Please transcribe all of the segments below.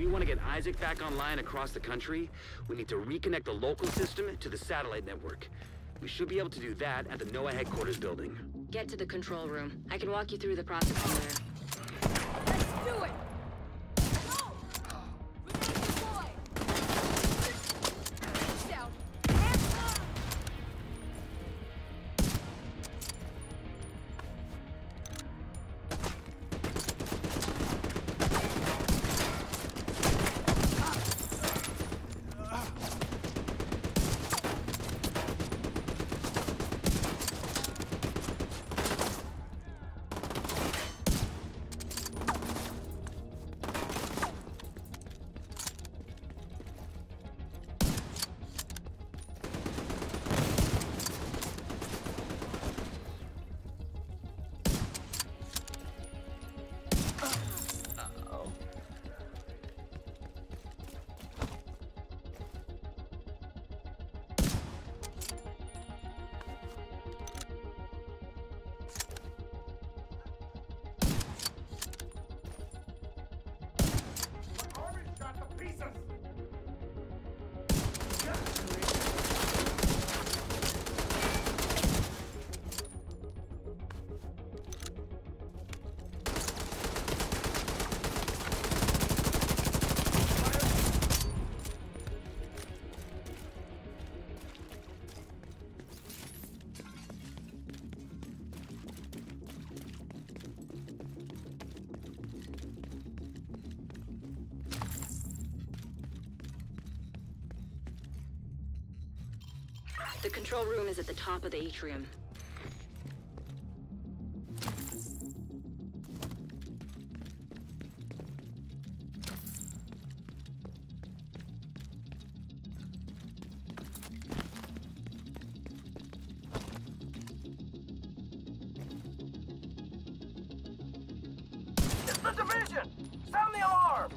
we want to get Isaac back online across the country, we need to reconnect the local system to the satellite network. We should be able to do that at the NOAA headquarters building. Get to the control room. I can walk you through the process from there. Let's do it! Go! Release the boy! Down. Hands up! The control room is at the top of the atrium. It's the division! Sound the alarm!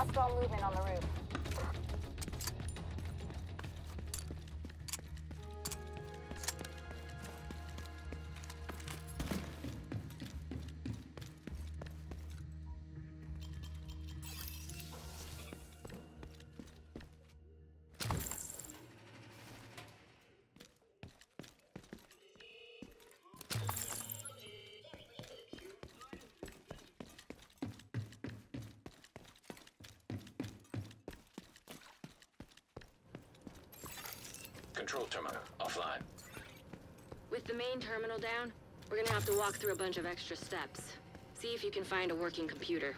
Hostile movement on the roof. Control terminal offline. With the main terminal down, we're gonna have to walk through a bunch of extra steps. See if you can find a working computer.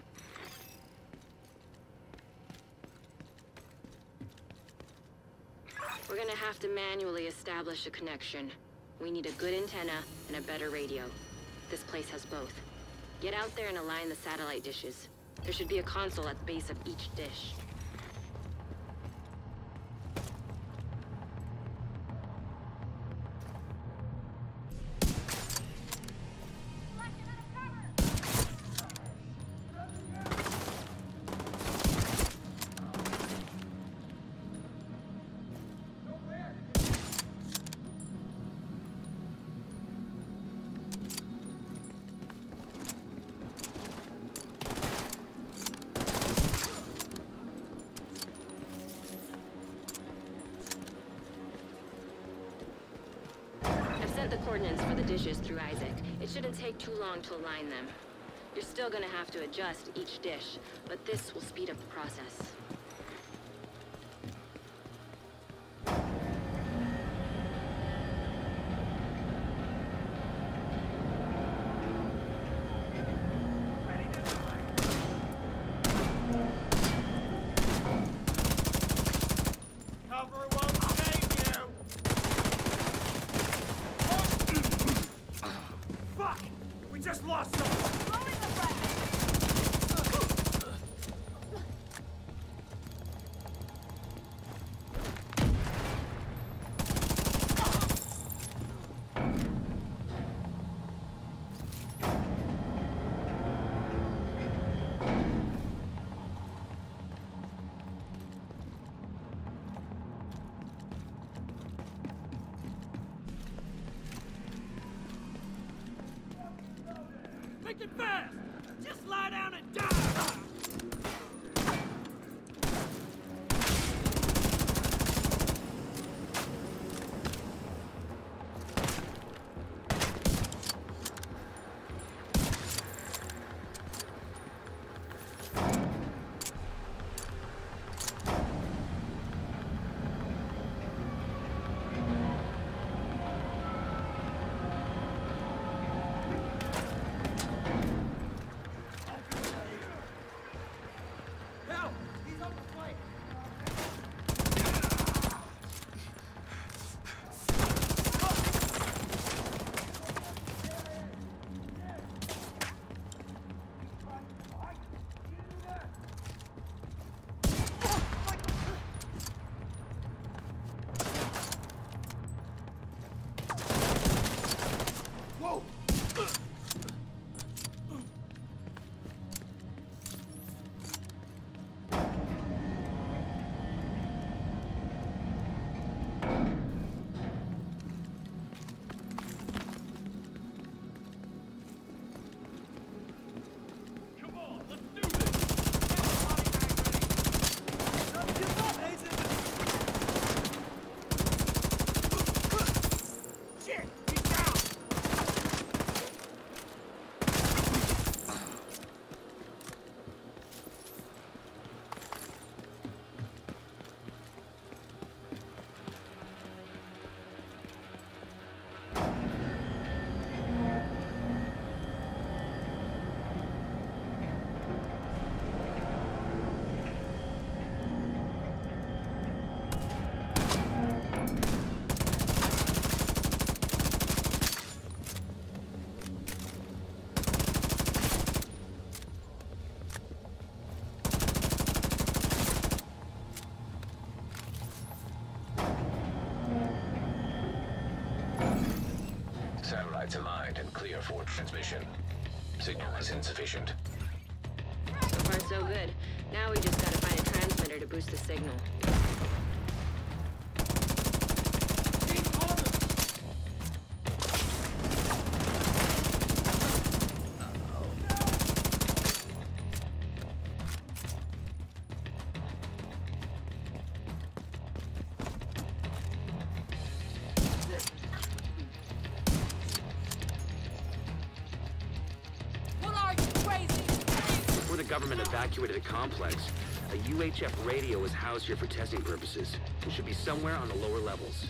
We're gonna have to manually establish a connection. We need a good antenna and a better radio. This place has both. Get out there and align the satellite dishes. There should be a console at the base of each dish. The coordinates for the dishes through Isaac. It shouldn't take too long to align them. You're still gonna have to adjust each dish, but this will speed up the process. Just lost some! Blowing the front! Make it fast! Just lie down and die! Satellites aligned and clear for transmission. Signal is insufficient. So far, So good. Now we just gotta find a transmitter to boost the signal. Before the government evacuated the complex, a UHF radio was housed here for testing purposes. It should be somewhere on the lower levels.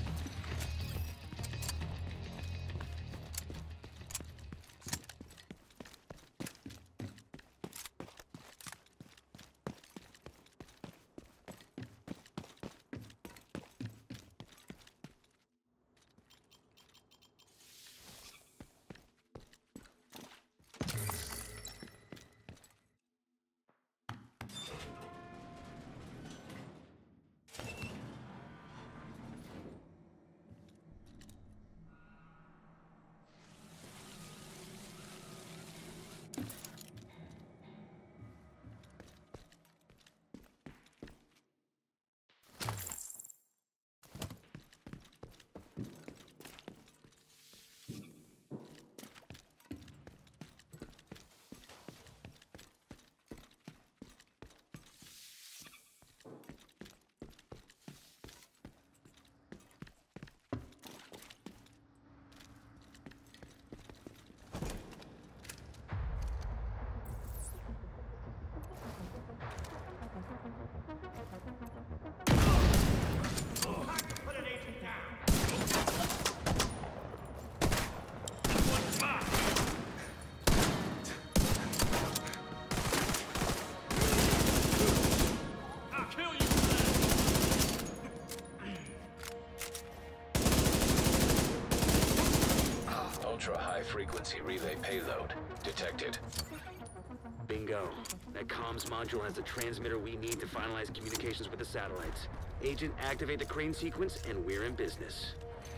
Ultra-high-frequency relay payload detected. Bingo. That comms module has the transmitter we need to finalize communications with the satellites. Agent, activate the crane sequence, and we're in business.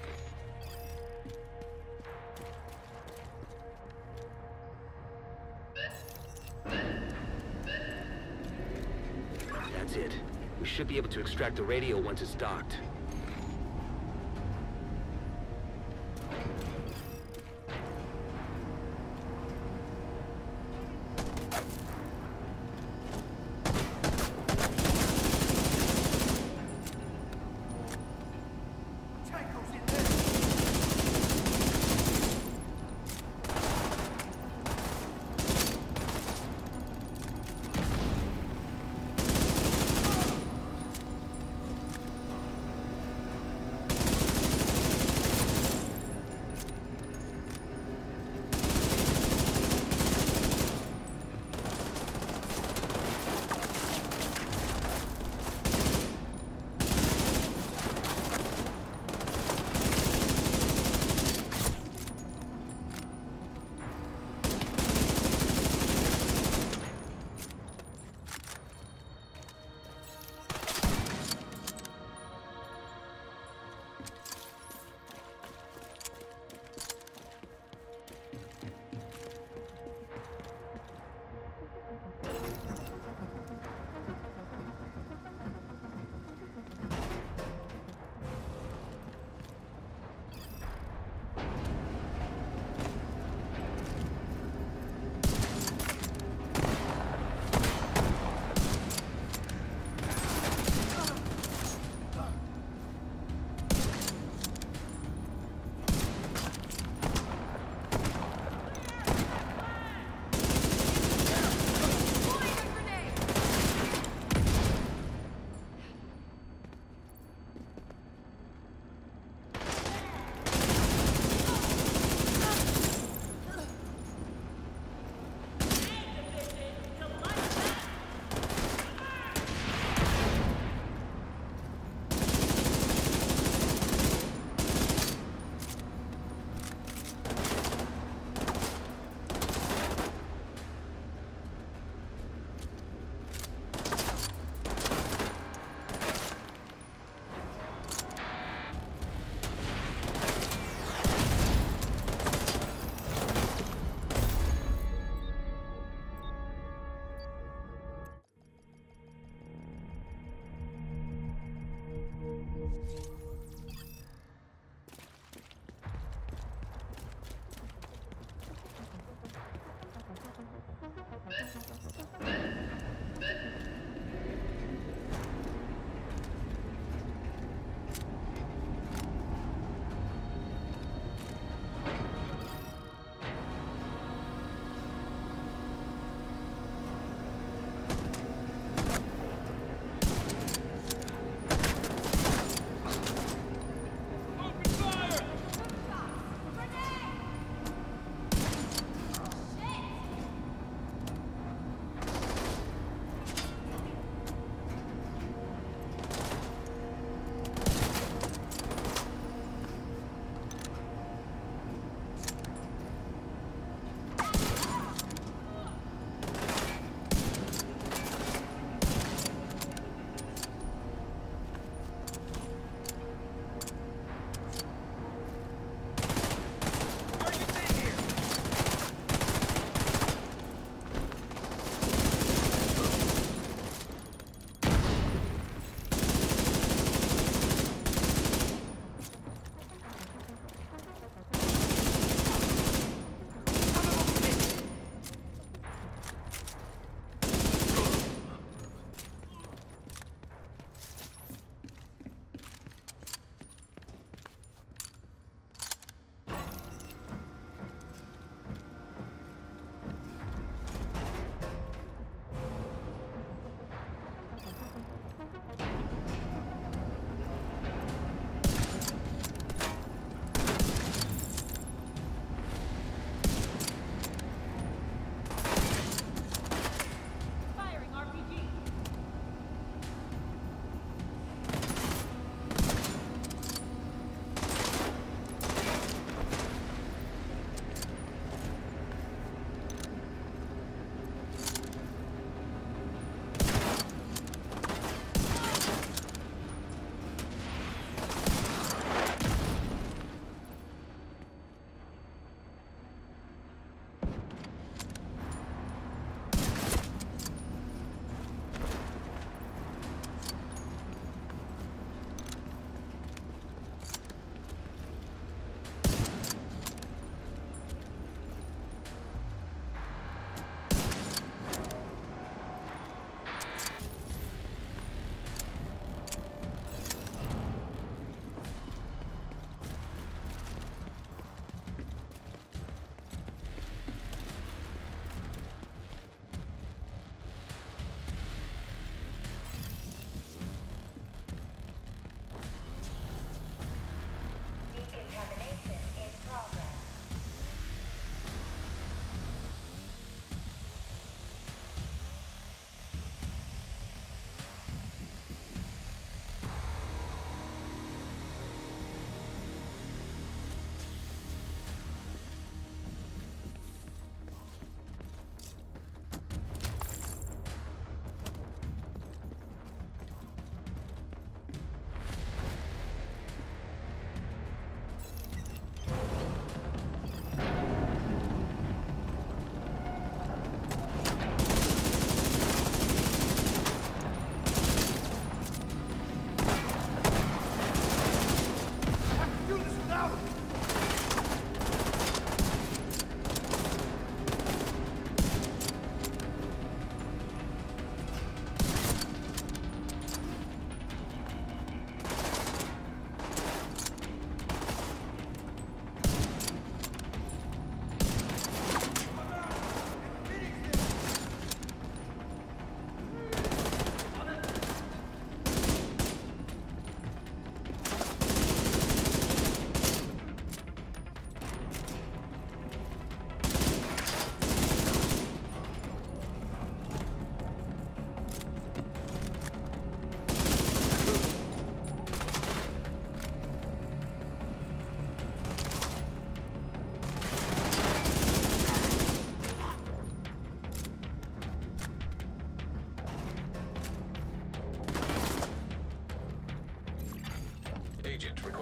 That's it. We should be able to extract the radio once it's docked.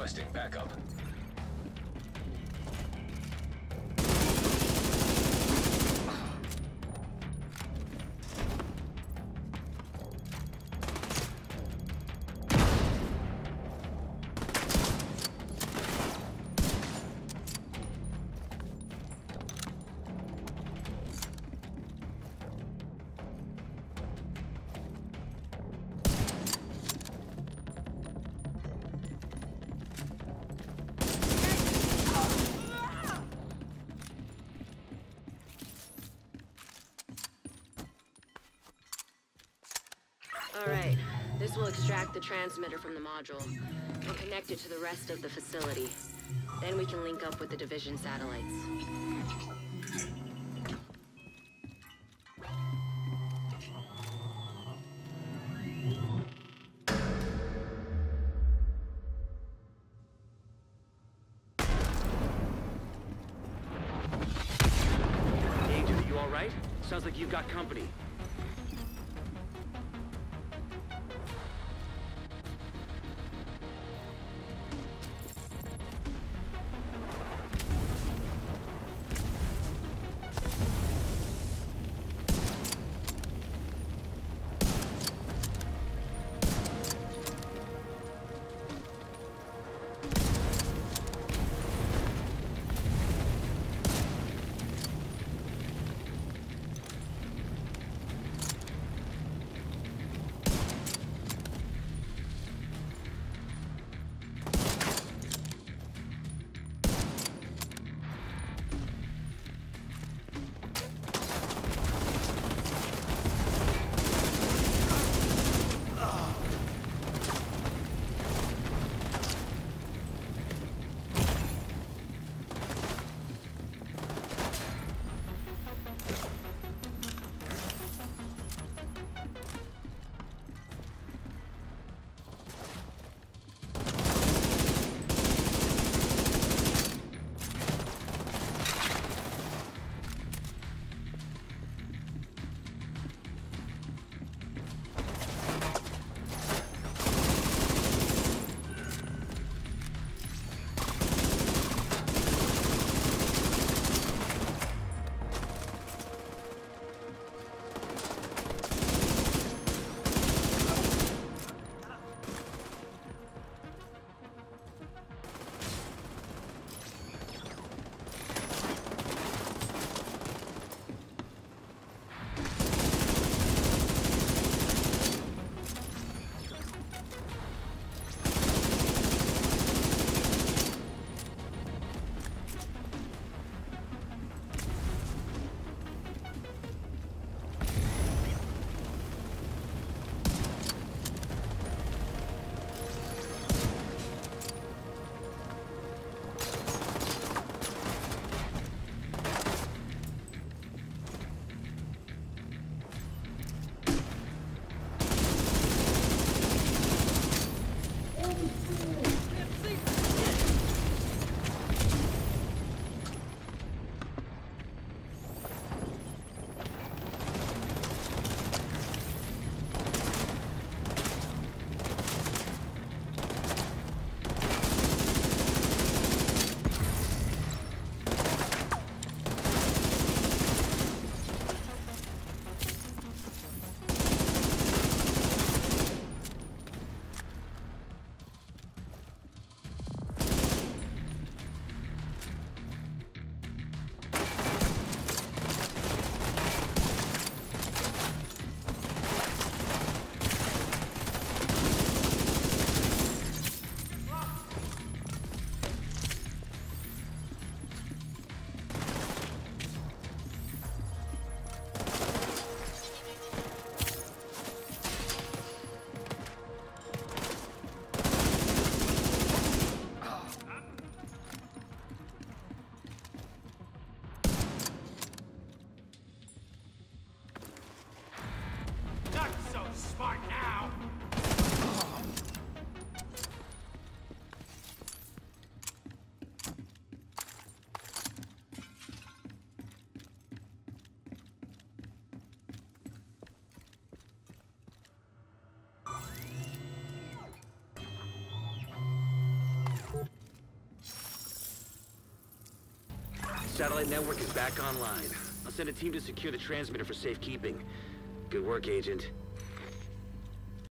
Requesting backup. Alright, this will extract the transmitter from the module and connect it to the rest of the facility. Then we can link up with the Division satellites. Agent, are you alright? Sounds like you've got company. Satellite network is back online. I'll send a team to secure the transmitter for safekeeping. Good work, Agent.